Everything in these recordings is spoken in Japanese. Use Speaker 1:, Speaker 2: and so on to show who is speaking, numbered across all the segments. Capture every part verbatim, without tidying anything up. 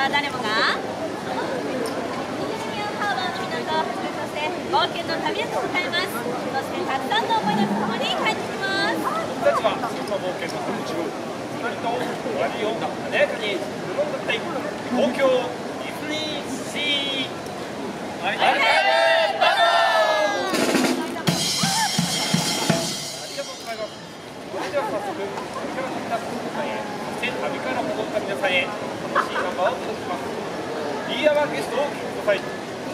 Speaker 1: は誰もが西日本ハーバーの港をはじめとして冒険の旅へと向かいます。そしてたくさんの思い出とともに帰ってきます。
Speaker 2: 僕たちはそんな冒険の旅中、光と終わりを華やかに彩っていく東京ディズニーシー。はい、ありがとうございます。それでは早速、旅から来た皆さんへ、そして旅から戻った皆さんへ、楽しいナンバーを届けます。いいアワーゲストをお聞きください。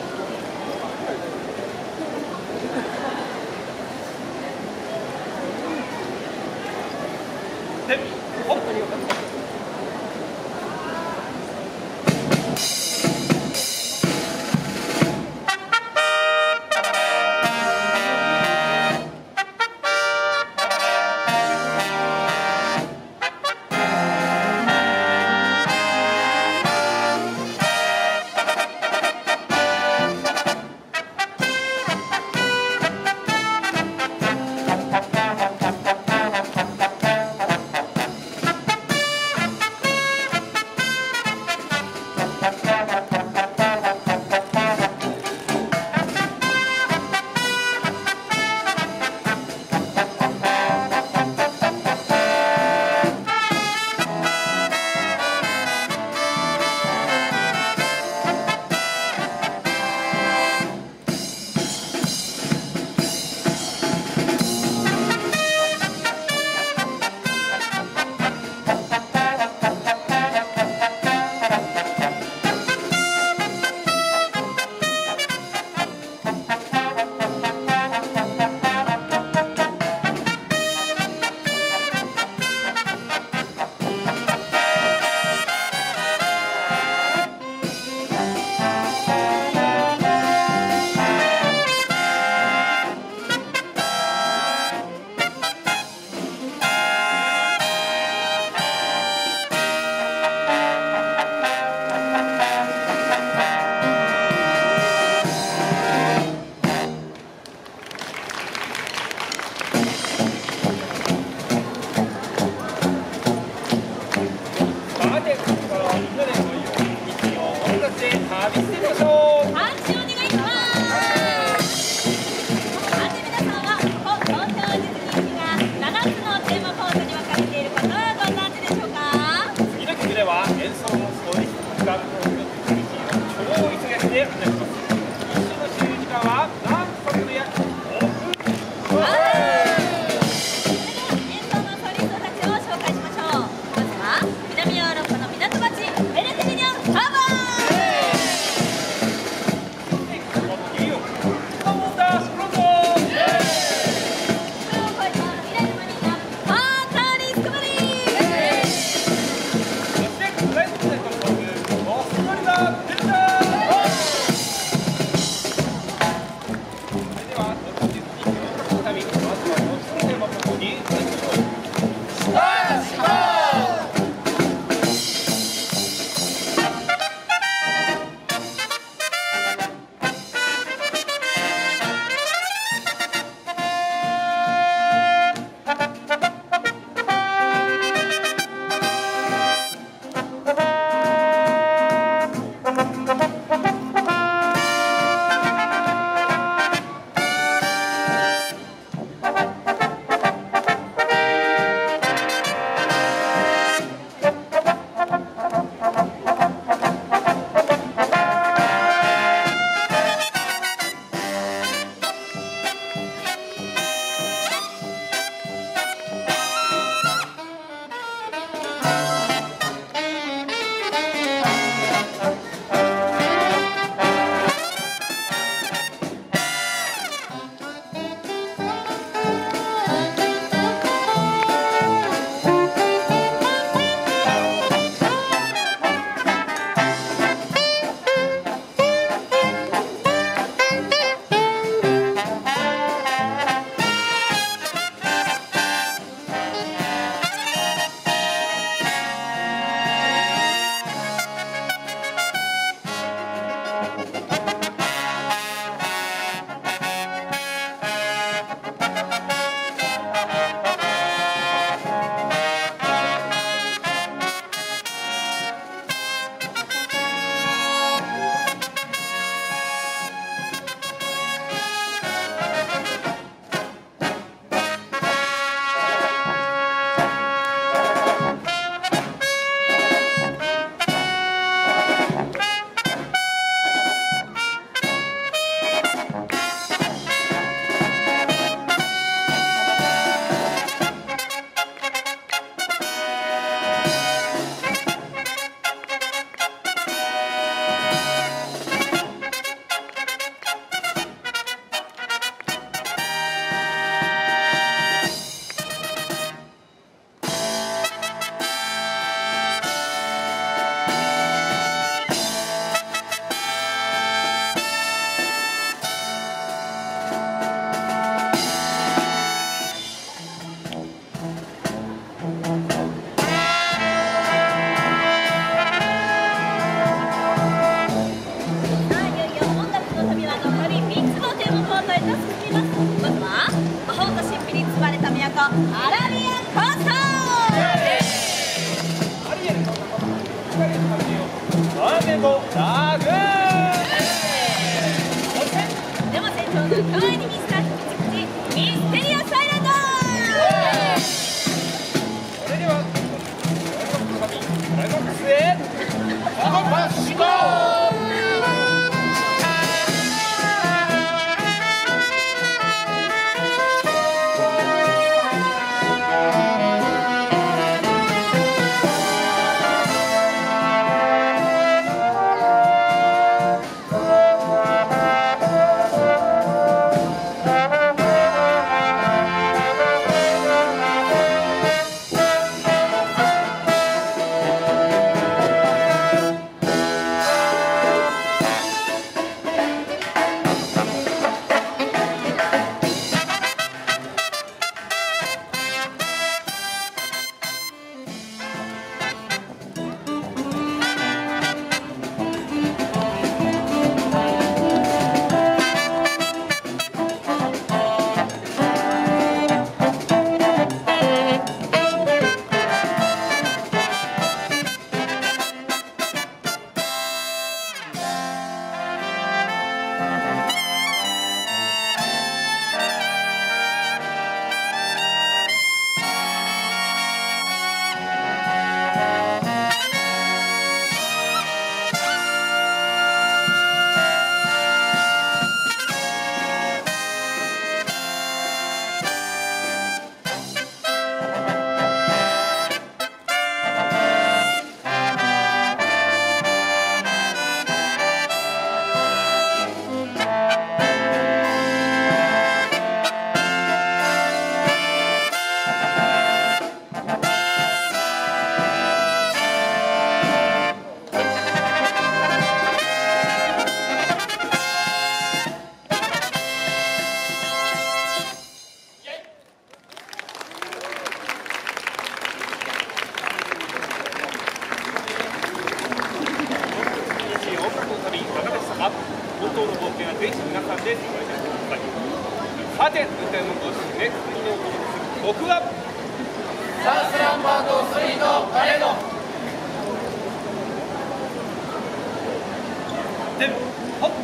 Speaker 2: で、本当によかった。
Speaker 1: 都アラビアンコースト。
Speaker 2: アリエルの光の旅をマーメイドラグーン。そして
Speaker 1: でも船長の代わりに見せた秘密基地ミステリアスアイランド。
Speaker 2: それではクライマックスへアドバンスゴー。本当の冒険はぜひ皆さんでご覧ください。さて、運転のご指示で次の僕は
Speaker 3: サンスランバードスリーのパレード。
Speaker 2: で、はっ。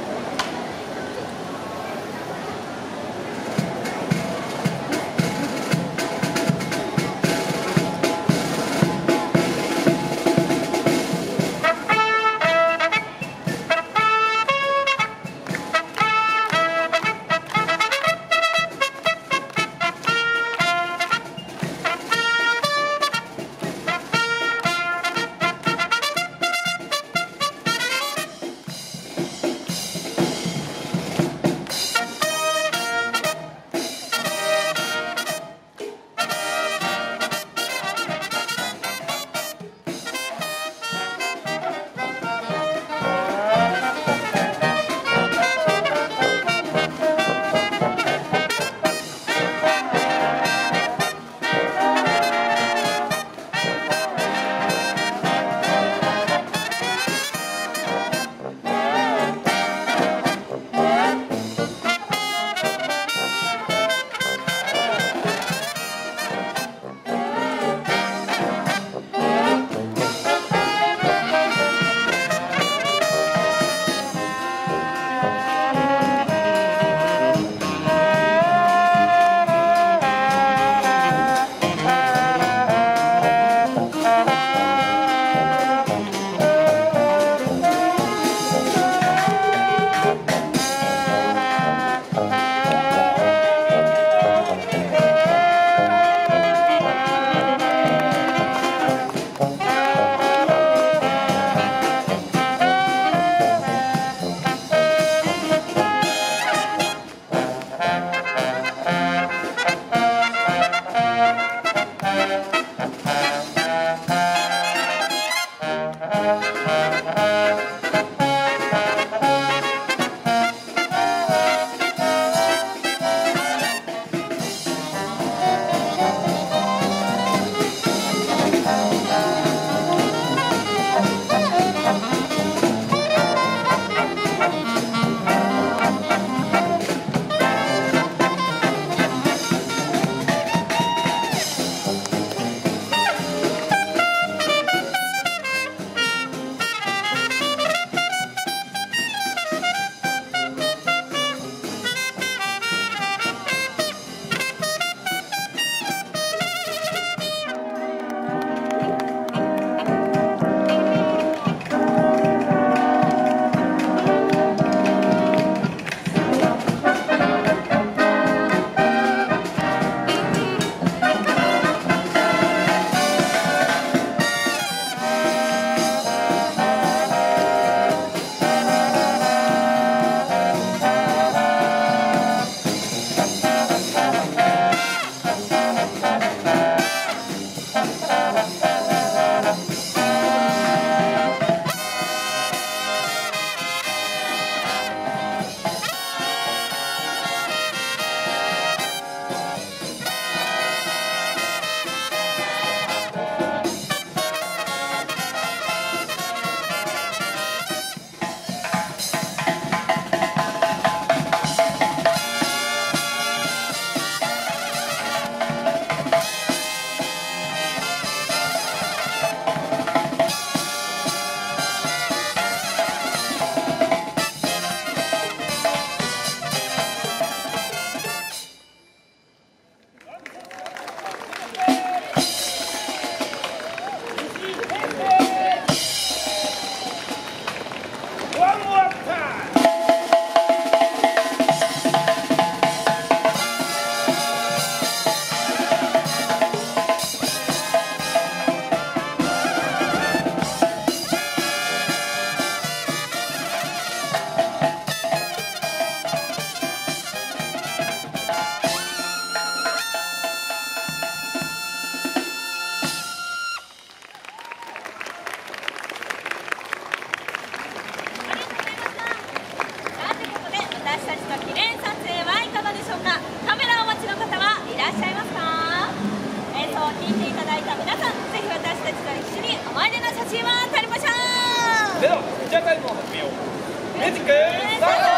Speaker 1: はタイムマシャーン。
Speaker 2: では、ジャータイムを始めよう。ミュージックスタート。